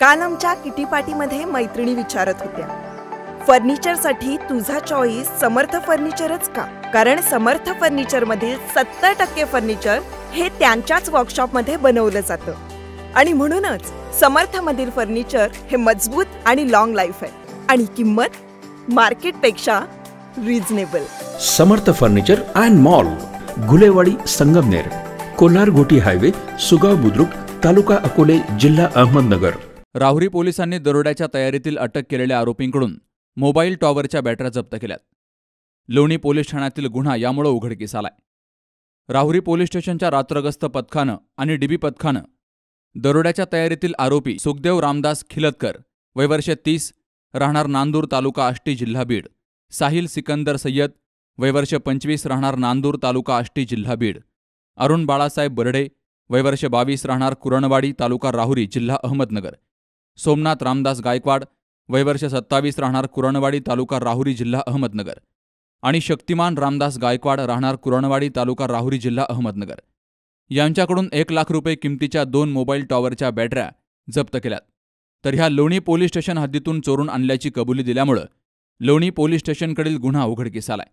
काल आमच्या किटी पार्टीमध्ये मैत्रिणी विचारत होत्या, फर्निचरसाठी तुझा चॉईस समर्थ फर्निचरच का? कारण समर्थ फर्निचर मधील 70% फर्निचर हे त्यांच्याच वर्कशॉपमध्ये बनवलं जातं आणि म्हणूनच समर्थ मधील फर्निचर हे मजबूत आणि लॉंग लाईफ आहे आणि किंमत मार्केटपेक्षा reasonable. Samarth furniture and mall, Gulewadi, Sangamner, Kolar Goti highway, Sugaon Budruk, taluka Akole, जिल्हा अहमदनगर। राहुरी पोलिसांनी दरोड्याच्या तयारीतील अटक केलेल्या आरोपींकडून मोबाईल टॉवरच्या बॅटऱ्या जप्त केल्यात। लोणी पोलीस ठाण्यातील गुन्हा यामुळे उघडकीस आलाय। राहुरी पोलीस स्टेशनच्या रात्रगस्त पथकानं आणि डीबी पथकानं दरोड्याच्या तयारीतील आरोपी सुखदेव रामदास खिलतकर वय वर्ष 30 राहणार नांदूर तालुका आष्टी जिल्हा बीड, साहिल सिकंदर सय्यद वय वर्ष 25 राहणार नांदूर तालुका आष्टी जिल्हा बीड, अरुण बाळासाहेब बर्डे वय वर्ष 22 राहणार कुरणवाडी तालुका राहुरी जिल्हा अहमदनगर, सोमनाथ रामदास गायकवाड वय वर्ष 27 राहणार कुरणवाडी तालुका राहुरी जिल्हा अहमदनगर आणि शक्तिमान रामदास गायकवाड राहणार कुरणवाडी तालुका राहुरी जिल्हा अहमदनगर यांच्याकडून 1 लाख रुपये किमतीच्या 2 मोबाईल टॉवरच्या बॅटऱ्या जप्त केल्यात। तर ह्या लोणी पोलीस स्टेशन हद्दीतून चोरून आणल्याची कबुली दिल्यामुळे लोणी पोलीस स्टेशनकडील गुन्हा उघडकीस आलाय।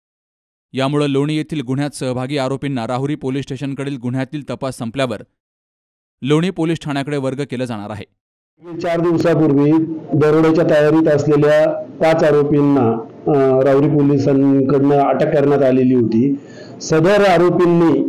यामुळे लोणी येथील गुन्ह्यात सहभागी आरोपींना राहुरी पोलीस स्टेशनकडील गुन्ह्यातील तपास संपल्यावर लोणी पोलीस ठाण्याकडे वर्ग केलं जाणार आहे। 4 दिवसापूर्वी दरोड्याच्या तयारीत असलेल्या 5 आरोपींना राहुरी पोलिसांकडून अटक करण्यात आलेली होती। सदर आरोपींनी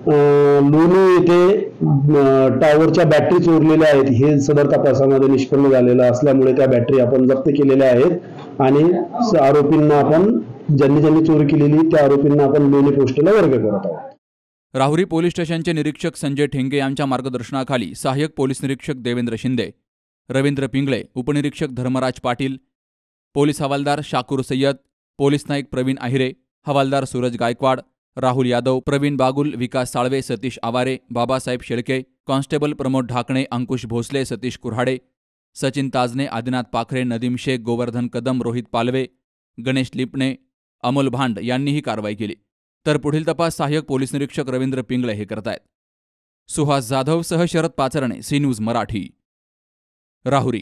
लोणी येथे टॉवरच्या बॅटरी चोरलेल्या आहेत हे सदर तपासामध्ये निष्पन्न झालेलं असल्यामुळे त्या बॅटरी आपण जप्त केलेल्या आहेत आणि आरोपींना आपण ज्यांनी चोरी केलेली त्या आरोपींना आपण लोणी पोस्टला वर्ग करत आहोत। राहुरी पोलीस स्टेशनचे निरीक्षक संजय ठेंगे यांच्या मार्गदर्शनाखाली सहाय्यक पोलीस निरीक्षक देवेंद्र शिंदे, रवींद्र पिंगळे, उपनिरीक्षक धर्मराज पाटील, पोलीस हवालदार शाकूर सय्यद, पोलीस नाईक प्रवीण आहिरे, हवालदार सूरज गायकवाड, राहुल यादव, प्रवीण बागुल, विकास साळवे, सतीश आवारे, बाबासाहेब शेळके, कॉन्स्टेबल प्रमोद ढाकणे, अंकुश भोसले, सतीश कुऱ्हाडे, सचिन ताजने, आदिनाथ पाखरे, नदीम शेख, गोवर्धन कदम, रोहित पालवे, गणेश लिपणे, अमोल भांड यांनी ही कारवाई केली। तर पुढील तपास सहाय्यक पोलीस निरीक्षक रवींद्र पिंगळे हे करतायत। सुहास जाधव सह Sharad Pacharne, C news Marathi, Rahuri.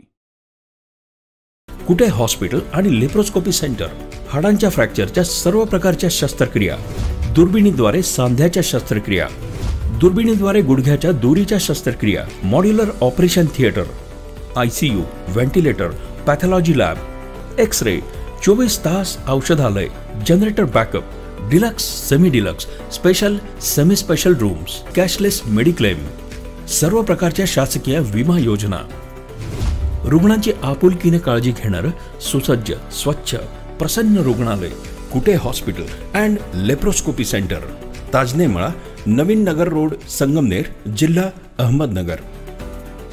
Kute hospital आणि लेप्रोस्कोपी सेंटर, हाडांच्या फ्रॅक्चरच्या सर्व प्रकारच्या शस्त्रक्रिया, दुर्बिणीद्वारे सांध्याच्या शस्त्रक्रिया, दुर्बिणीद्वारे गुडघ्याच्या दोरीच्या शस्त्रक्रिया, modular operation theatre, ICU, ventilator, pathology lab, X ray, 24 तास औषधालय, generator backup, deluxe, semi deluxe, special, semi special rooms, cashless mediclaim, सर्व प्रकारच्या शासकीय विमा योजना, रुग्णांची आपुलकीने काळजी घेणारं सुसज्ज, स्वच्छ, प्रसन्न रुग्णालय, Kute hospital and laparoscopy centre, Tajne मळा, नवीन नगर रोड, संगमनेर, जिल्हा अहमदनगर।